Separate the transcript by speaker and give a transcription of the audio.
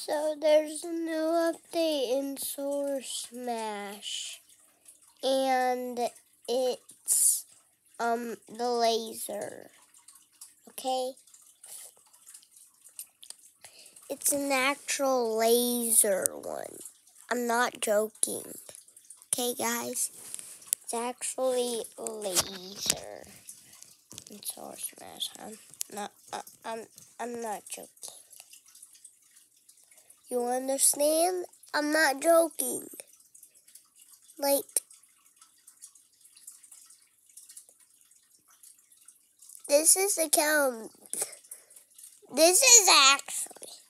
Speaker 1: So there's a new update in Solar Smash, and it's the laser. Okay, it's an actual laser one. I'm not joking. Okay, guys, it's actually a laser in Solar Smash. I'm not joking. You understand? I'm not joking. Like, this is the count. This is actually